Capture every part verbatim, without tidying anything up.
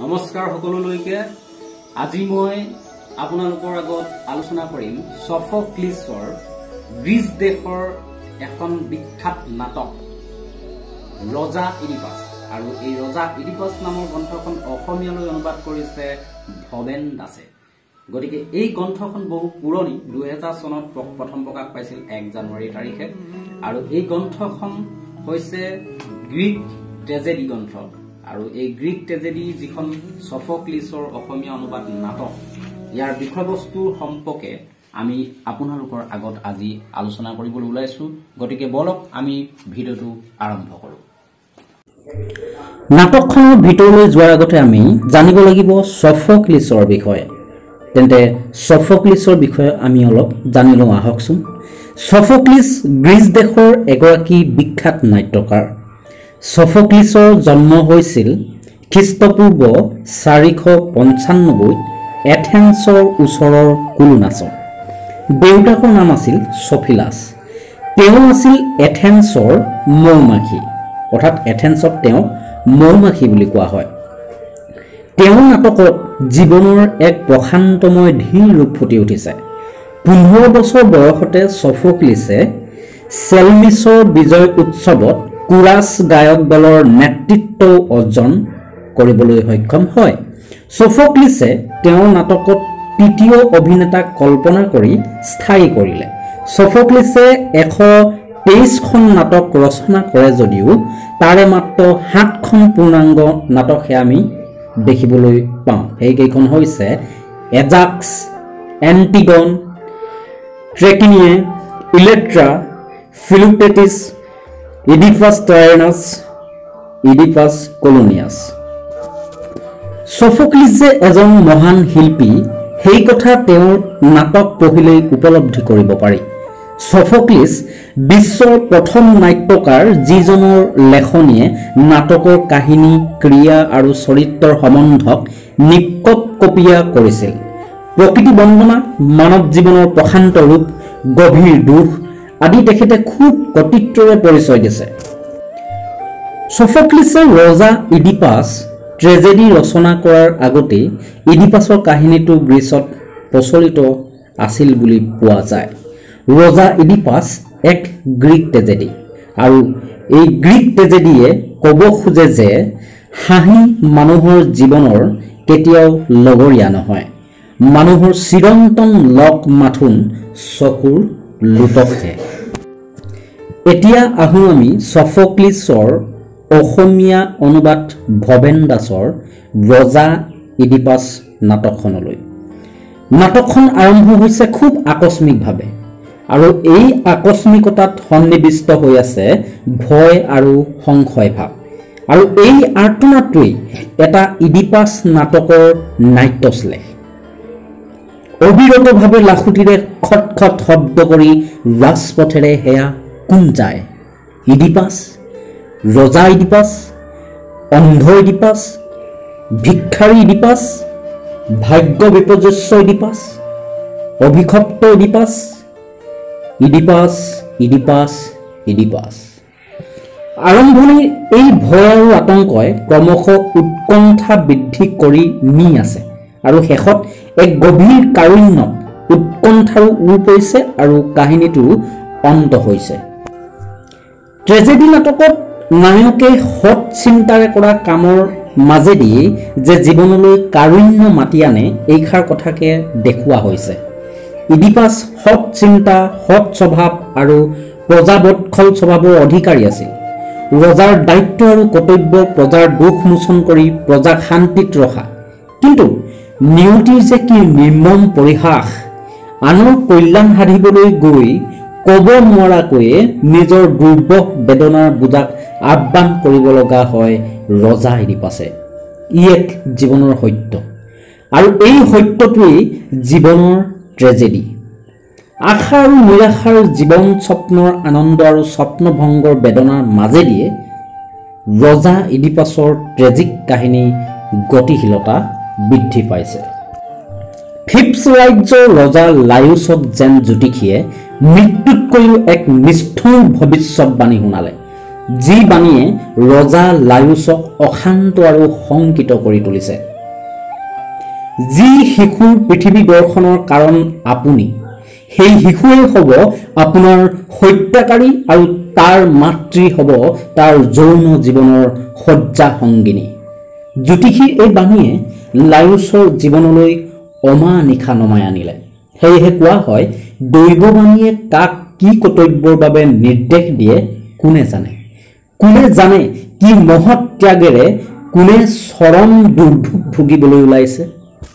নমস্কাৰ সকলোলৈকে আজি মই আপোনালোকৰ আগত আলোচনা কৰিম সফোক্লিছৰ গ্ৰীচ দেশৰ এখন বিখ্যাত নাটক ৰজা ইডিপাছ আৰু এই ৰজা ইডিপাছ নামৰ গ্ৰন্থখন অসমীয়ালৈ অনুবাদ কৰিছে ভবেন দাসে। গতিকে এই গ্ৰন্থখন বহু পুৰণি দুই হাজাৰ চনত প্ৰথম প্ৰকাশ পাইছিল এক জানুৱাৰী তাৰিখে আৰু এই গ্ৰন্থখন হৈছে গ্ৰীক ট্ৰেজেডি গ্ৰন্থ আৰু এই গ্ৰীক ট্ৰেজেডি যিখন সফোক্লিছৰ অসমীয়া অনুবাদ নাটক ইয়াৰ বিষয়বস্তু সম্পৰ্কে আমি আপোনালোকৰ আগত আজি আলোচনা কৰিবলৈ ওলাইছো। গতিকে বলক আমি ভিডিওটো আৰম্ভ কৰো। নাটকখনৰ ভিতৰলৈ যোৱাৰ আগতে আমি জানিব লাগিব সফোক্লিছৰ বিষয়ে। তেন্তে সফোক্লিছৰ বিষয়ে আমি অলপ জানি লওঁ আহকচোন। সফোক্লিছ গ্ৰীচ দেশৰ এগৰাকী বিখ্যাত নাট্যকাৰ। সফোক্লিছৰ জন্ম হৈছিল খ্ৰীষ্টপূৰ্ব চাৰিশ পঞ্চানব্বৈত এথেন্সৰ ওচৰৰ কোলোনাছত। দেউতাকৰ নাম আছিল সফিলাছ। তেওঁ আছিল এথেন্সৰ মৌমাখি, অৰ্থাৎ এথেন্সত তেওঁক মৌমাখি বুলি কোৱা হয়। তেওঁৰ নাটকত জীৱনৰ এক প্ৰশান্তময় ধীৰ ৰূপ ফুটি উঠিছে। পোন্ধৰ বছৰ বয়সতে সফোক্লিছে চেলমিছৰ বিজয় উৎসৱত কোৰাছ গায়ক দলৰ নেতৃত্ব অৰ্জন কৰিবলৈ সক্ষম হয়। সফোক্লিছে তেওঁৰ নাটকত তৃতীয় অভিনেতাক কল্পনা কৰি স্থায়ী কৰিলে। সফোক্লিছে এশ তেইছখন নাটক ৰচনা কৰে যদিও তাৰে মাত্ৰ সাতখন পূৰ্ণাংগ নাটকহে আমি দেখিবলৈ পাওঁ। সেইকেইখন হৈছে Ajax, Antigone, Trachiniae, Electra, Philoctetes, Oedipus Tyrannus, Oedipus Coloneus. Sophocles যে এজন মহান শিল্পী সেই কথা তেওঁৰ নাটক পঢ়িলেই উপলব্ধি কৰিব পাৰি। সফোক্লিছ বিশ্বৰ প্ৰথম নাট্যকাৰ যিজনৰ লেখনিয়ে নাটকৰ কাহিনী, ক্ৰিয়া আৰু চৰিত্ৰৰ সম্বন্ধক নিকপকপীয়া কৰিছিল। প্ৰকৃতি বন্দনা, মানৱ জীৱনৰ প্ৰশান্ত ৰূপ, গভীৰ দুখ আদি তেখেতে খুব কৰ্তৃত্বৰে পৰিচয় দিছে। সফোক্লিছে ৰজা ইডিপাছ ট্ৰেজেডি ৰচনা কৰাৰ আগতে ইডিপাছৰ কাহিনীটো গ্ৰীচত প্ৰচলিত আছিল বুলি পোৱা যায়। ৰজা ইডিপাছ এক গ্ৰীক ট্ৰেজেডি আৰু এই গ্ৰীক ট্ৰেজেডিয়ে ক'ব খোজে যে হাঁহি মানুহৰ জীৱনৰ কেতিয়াও লগৰীয়া নহয়, মানুহৰ চিৰন্তন লগ মাথোন চকুৰ লোটকহে। এতিয়া আহোঁ আমি সফোক্লিছৰ অসমীয়া অনুবাদ ভবেন দাসৰ ৰজা ইডিপাছ নাটকখনলৈ। নাটকখন আৰম্ভ হৈছে খুব আকস্মিকভাৱে আৰু এই আকস্মিকতাত সন্নিৱিষ্ট হৈ আছে ভয় আৰু সংশয় ভাৱ। আৰু এই আৰ্তনাদটোৱেই এটা ইডিপাছ নাটকৰ নাট্যশ্লেষ। অবিৰতভাৱে লাখুটিৰে খট খট শব্দ কৰি ৰাজপথেৰে সেয়া কোন যায়? ইডিপাছ, ৰজা ইডিপাছ, অন্ধ ইডিপাছ, ভিক্ষাৰী ইডিপাছ, ভাগ্য বিপৰ্যস্ত ইডিপাছ, অভিশপ্ত ইডিপাছ, ইডিপাছ ইডিপাছ ইডিপাছ। আৰম্ভণিৰ এই ভয় আৰু আতংকই ক্ৰমশ উৎকণ্ঠা বৃদ্ধি কৰি নি আছে আৰু শেষত এক গভীৰ কাৰুণ্যত উৎকণ্ঠাৰো উৰ পৰিছে আৰু কাহিনীটোৰো অন্ত হৈছে। ট্ৰেজেডি নাটকত নায়কে সৎ চিন্তাৰে কৰা কামৰ মাজেদি যে জীৱনলৈ কাৰুণ্য মাতি আনে এইষাৰ কথাকে দেখুওৱা হৈছে। ইডিপাছ সৎ চিন্তা, সৎ স্বভাৱ আৰু প্ৰজাবৎসল স্বভাৱৰ অধিকাৰী আছিল। ৰজাৰ দায়িত্ব আৰু কৰ্তব্য প্ৰজাৰ দুখ মোচন কৰি প্ৰজাক শান্তিত ৰখা। কিন্তু নিয়তিৰ যে কি নিৰ্মম পৰিহাস, আনৰ কল্যাণ সাধিবলৈ গৈ ক'ব নোৱাৰাকৈয়ে নিজৰ দুৰ্বহ বেদনাৰ বোজাক আহ্বান কৰিব লগা হয় ৰজা ইডিপাছে। ই এক জীৱনৰ সত্য আৰু এই সত্যটোৱেই জীৱনৰ ট্ৰেজেডি। আশা আৰু নিৰাশাৰ জীৱন স্বপ্নৰ আনন্দ আৰু স্বপ্নভংগৰ বেদনাৰ মাজেদিয়ে ৰজা ইডিপাছৰ ট্ৰেজিক কাহিনী গতিশীলতা বৃদ্ধি পাইছে। ফিপ্স ৰাজ্যৰ ৰজা লায়ুছক যেন জ্যোতিষীয়ে মৃত্যুতকৈও এক নিষ্ঠুৰ ভৱিষ্যৎবাণী শুনালে, যি বাণীয়ে ৰজা লায়ুছক অশান্ত আৰু শংকিত কৰি তুলিছে। যি শিশুৰ পৃথিৱী দৰ্শনৰ কাৰণ আপুনি, সেই শিশুৱে হ'ব আপোনাৰ হত্যাকাৰী আৰু তাৰ মাতৃ হ'ব তাৰ যৌন জীৱনৰ শয্যা সংগিনী। জ্যোতিষীৰ এই বাণীয়ে লায়ুছৰ জীৱনলৈ অমানিশা নমাই আনিলে। সেয়েহে কোৱা হয়, দৈৱবাণীয়ে কাক কি কৰ্তব্যৰ বাবে নিৰ্দেশ দিয়ে কোনে জানে। কোনে জানে কি মহৎ ত্যাগেৰে কোনে চৰম দুৰ্ভোগ ভুগিবলৈ ওলাইছে।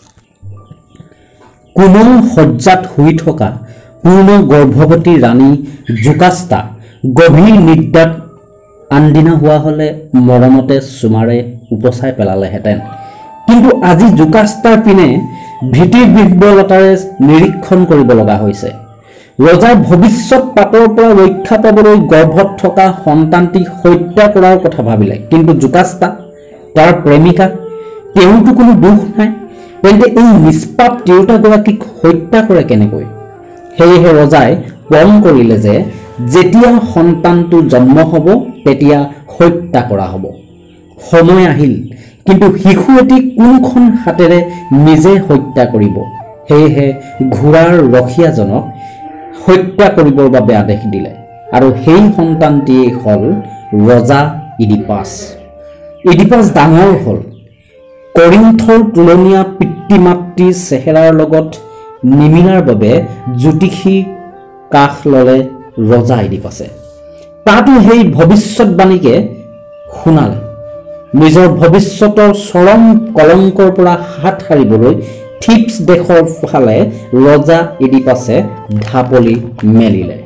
কোমল শয্যাত শুই থকা পূৰ্ণ গৰ্ভৱতী ৰাণী জোকাষ্টা গভীৰ নিদ্ৰাত আনদিনা হোৱা হ'লে মৰমতে চুমাৰে উপচাই পেলালেহেঁতেন। কিন্তু আজি জোকাষ্টাৰ পিনে ভীতিৰ বিহ্বলতাৰে নিৰীক্ষণ কৰিব লগা হৈছে। ৰজাৰ ভৱিষ্যত পাতৰ পৰা ৰক্ষা পাবলৈ গৰ্ভত থকা সন্তানটিক হত্যা কৰাৰ কথা ভাবিলে। কিন্তু জোকাষ্টা, তাৰ প্ৰেমিকা, তেওঁতো কোনো দুখ নাই, তেন্তে এই নিষ্পাপ তিৰোতাগৰাকীক হত্যা কৰে কেনেকৈ? সেয়েহে ৰজাই পণ কৰিলে যে যেতিয়া সন্তানটো জন্ম হ'ব তেতিয়া হত্যা কৰা হ'ব। সময় আহিল, কিন্তু শিশু এটি কোনখন হাতেৰে নিজে হত্যা কৰিব? সেয়েহে ঘোঁৰাৰ ৰখীয়াজনক হত্যা কৰিবৰ বাবে আদেশ দিলে আৰু সেই সন্তানটিয়েই হ'ল ৰজা ইডিপাছ। ইডিপাছ ডাঙৰ হ'ল। কৰিন্থৰ তুলনীয়া পিতৃ মাতৃৰ চেহেৰাৰ লগত নিমিলাৰ বাবে জ্যোতিষীৰ কাষ ল'লে ৰজা ইডিপাছে। তাতো সেই ভৱিষ্যতবাণীকে শুনালে। নিজৰ ভৱিষ্যতৰ চৰম কলংকৰ পৰা হাত সাৰিবলৈ থিপছ দেশৰ ফালে ৰজা ইডিপাছে ঢাপলি মেলিলে।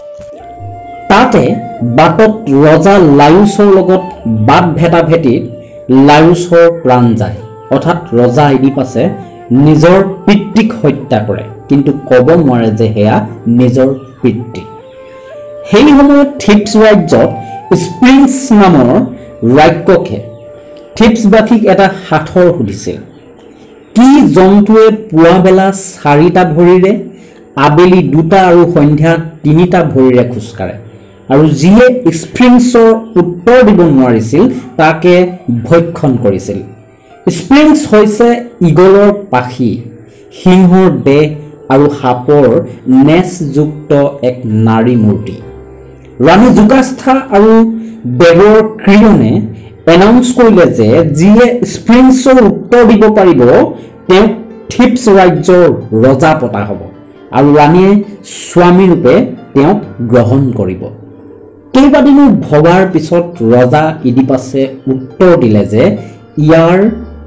তাতে বাটত ৰজা লায়ুছৰ লগত বাট ভেটা ভেটিত লায়ুছৰ প্ৰাণ যায়। অৰ্থাৎ ৰজা ইডিপাছে নিজৰ পিতৃক হত্যা কৰে, কিন্তু ক'ব নোৱাৰে যে সেয়া নিজৰ পিতৃ। সেই সময়ত থিপছ ৰাজ্যত স্প্ৰিংছ নামৰ ৰাক্ষসে থিপছবাসীক এটা সাঁথৰ সুধিছিল, কি জন্তুৱে পুৱাবেলা চাৰিটা ভৰিৰে, আবেলি দুটা আৰু সন্ধ্যা তিনিটা ভৰিৰে খোজকাঢ়ে, আৰু যিয়ে স্প্ৰিংছৰ উত্তৰ দিব নোৱাৰিছিল তাকে ভক্ষণ কৰিছিল। স্প্ৰিংছ হৈছে ঈগলৰ পাখি, সিংহৰ দেহ আৰু সাপৰ নেজযুক্ত এক নাৰী মূৰ্তি। ৰাণী জোকাষ্টা আৰু দেৱৰ ক্ৰিয়নে এনাউন্স কৰিলে যে যিয়ে স্প্ৰিংছৰ উত্তৰ দিব পাৰিব তেওঁক থিপছ ৰাজ্যৰ ৰজা পতা হ'ব আৰু ৰাণীয়ে স্বামীৰূপে তেওঁক গ্ৰহণ কৰিব। কেইবাদিনো ভবাৰ পিছত ৰজা ইডিপাছে উত্তৰ দিলে যে ইয়াৰ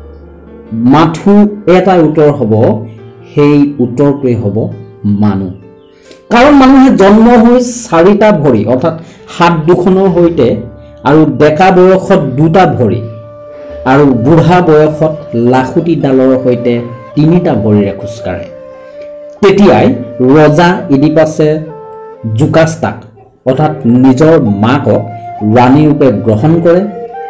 মাথো এটাই উত্তৰ হ'ব, সেই উত্তৰটোৱে হ'ব মানুহ। কাৰণ মানুহে জন্ম হৈ চাৰিটা ভৰি অৰ্থাৎ হাত দুখনৰ সৈতে আৰু ডেকা বয়সত দুটা ভৰি আৰু বুঢ়া বয়সত লাখুটিডালৰ সৈতে তিনিটা ভৰিৰে খোজকাঢ়ে। তেতিয়াই ৰজা ইডিপাছে জোকাষ্টাক অৰ্থাৎ নিজৰ মাকক ৰাণীৰূপে গ্ৰহণ কৰে।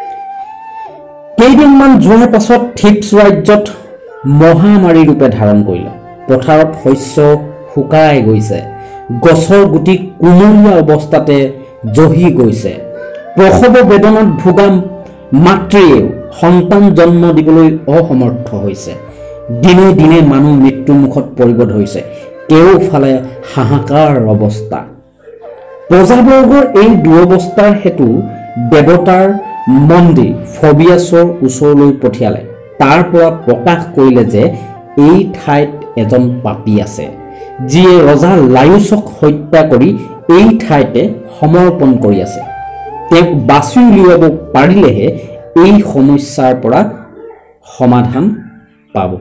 কেইদিনমান যোৱাৰ পাছত থিপছ ৰাজ্যত মহামাৰী ৰূপে ধাৰণ কৰিলে। পথাৰত শস্য শুকাই গৈছে, গছৰ গুটি কোমলীয়া অৱস্থাতে জহি গৈছে। প্ৰসৱ বেদনাত ভোগা মাতৃয়েও সন্তান জন্ম দিবলৈ অসমৰ্থ হৈছে। দিনে দিনে মানুহ মৃত্যুমুখত পৰিব ধৰিছে। কেওফালে হাহাকাৰ অৱস্থা। প্ৰজাবৰ্গৰ এই দুৰৱস্থাৰ হেতু দেৱতাৰ মন্দিৰ ফবিয়াছৰ ওচৰলৈ পঠিয়ালে। তাৰ পৰা প্ৰকাশ কৰিলে যে এই ঠাইত এজন পাপী আছে, যিয়ে ৰজা লায়ুছক হত্যা কৰি এই ঠাইতে সমৰ্পণ কৰি আছে। তেওঁক বাছি উলিয়াব পাৰিলেহে এই সমস্যাৰ পৰা সমাধান পাব,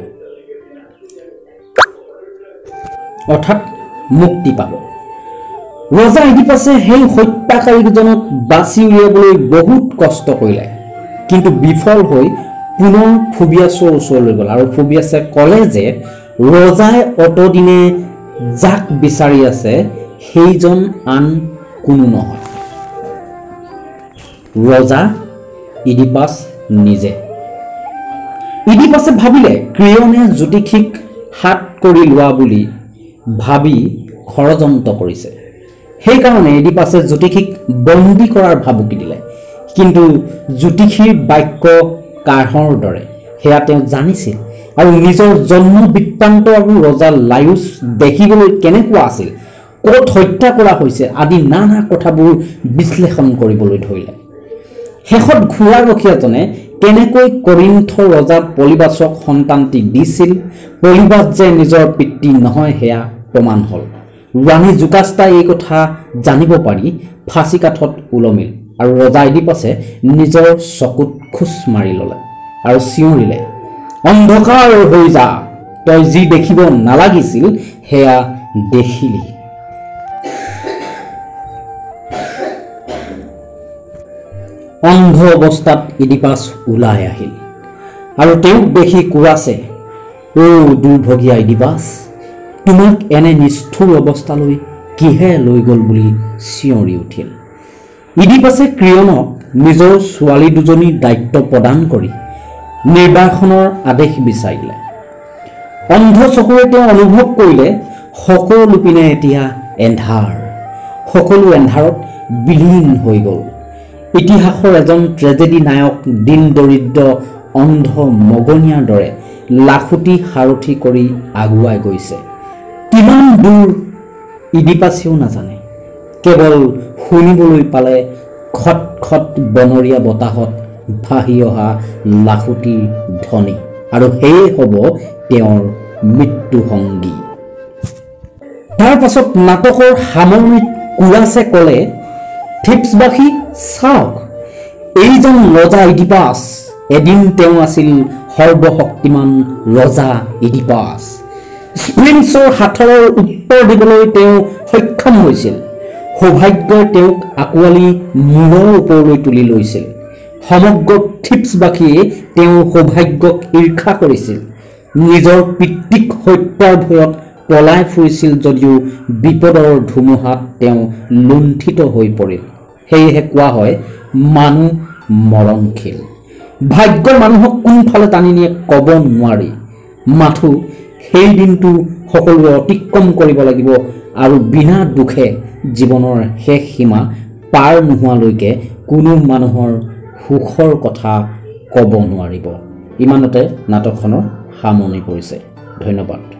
অৰ্থাৎ মুক্তি পাব। ৰজা ইডিপাছে সেই হত্যাকাৰীজনক বাছি উলিয়াবলৈ বহুত কষ্ট কৰিলে, কিন্তু বিফল হৈ পুনৰ ফবিয়াছৰ ওচৰলৈ গ'ল আৰু ফবিয়াছে ক'লে যে ৰজাই অতদিনে যাক বিচাৰি আছে সেইজন আন কোনো নহয়, ৰজা ইডিপাছ নিজে। ইডিপাছে ভাবিলে ক্ৰিয়নে জ্যোতিষীক হাত কৰি লোৱা বুলি ভাবি ষড়যন্ত্ৰ কৰিছে। সেইকাৰণে ইডিপাছে জ্যোতিষীক বন্দী কৰাৰ ভাবুকি দিলে। কিন্তু জ্যোতিষীৰ বাক্য কাহৰ দৰে, সেয়া তেওঁ জানিছিল আৰু নিজৰ জন্ম বৃত্তান্ত আৰু ৰজা লায়ুস দেখিবলৈ কেনেকুৱা আছিল, ক'ত হত্যা কৰা হৈছে আদি নানা কথাবোৰ বিশ্লেষণ কৰিবলৈ ধৰিলে। শেষত ঘোঁৰাৰখীয়াজনে কেনেকৈ কৰিন্থ ৰজা পলিবাছক সন্তানটি দিছিল, পলিবাছ যে নিজৰ পিতৃ নহয় সেয়া প্ৰমাণ হ'ল। ৰাণী জুকাষ্টাই এই কথা জানিব পাৰি ফাঁচী কাঠত ওলমিল আৰু ৰজা ইডিপাছে নিজৰ চকুত খোজ মাৰি ল'লে আৰু চিঞৰিলে, অন্ধকাৰ হৈ যা, তই যি দেখিব নালাগিছিল সেয়া দেখিলি। অন্ধ অৱস্থাত ইডিপাছ ওলাই আহিল আৰু তেওঁক দেখি কোৰাছে, অ দুৰ্ভগীয়া ইডিপাছ, তোমাক এনে নিষ্ঠুৰ অৱস্থালৈ কিহে লৈ গ'ল বুলি চিঞৰি উঠিল। ইডিপাছে ক্ৰিয়নক নিজৰ ছোৱালী দুজনীৰ দায়িত্ব প্ৰদান কৰি নিৰ্বাসনৰ আদেশ বিচাৰিলে। অন্ধ চকুৰে তেওঁ অনুভৱ কৰিলে সকলো পিনে এতিয়া এন্ধাৰ, সকলো এন্ধাৰত বিলীন হৈ গ'ল। ইতিহাসৰ এজন ট্ৰেজেডি নায়ক দিন দৰিদ্ৰ অন্ধ মগনীয়াৰ দৰে লাখুটি সাৰথি কৰি আগুৱাই গৈছে। কিমান দূৰ ইডিপাছেও নাজানে, কেৱল শুনিবলৈ পালে খট খট বনৰীয়া বতাহত ভাহি অহা লাখুটিৰ ধ্বনি, আৰু সেয়ে হ'ব তেওঁৰ মৃত্যু সংগী। তাৰ পাছত নাটকৰ সামৰণিত কোৰাছে ক'লে, থিপছবাসী চাওক, এইজন ৰজা ইডিপাছ, এদিন তেওঁ আছিল সৰ্বশক্তিমান ৰজা ইডিপাছ। স্প্ৰিংছৰ সাঁথৰৰ উত্তৰ দিবলৈ তেওঁ সক্ষম হৈছিল। সৌভাগ্যই তেওঁক আঁকোৱালি মূৰৰ ওপৰলৈ তুলি লৈছিল। সমগ্ৰ থিপছবাসীয়ে তেওঁৰ সৌভাগ্যক ঈৰ্ষা কৰিছিল। নিজৰ পিতৃক হত্যাৰ ভয়ত পলাই ফুৰিছিল যদিও বিপদৰ ধুমুহাত তেওঁ লুণ্ঠিত হৈ পৰিল। সেয়েহে কোৱা হয় মানুহ মৰণশীল। ভাগ্য মানুহক কোনফালে টানি নিয়ে ক'ব নোৱাৰি, মাথো সেই দিনটো সকলোৱে অতিক্ৰম কৰিব লাগিব আৰু বিনা দুখে জীৱনৰ শেষ সীমা পাৰ নোহোৱালৈকে কোনো মানুহৰ সুখৰ কথা ক'ব নোৱাৰিব। ইমানতে নাটকখনৰ সামৰণি পৰিছে। ধন্যবাদ।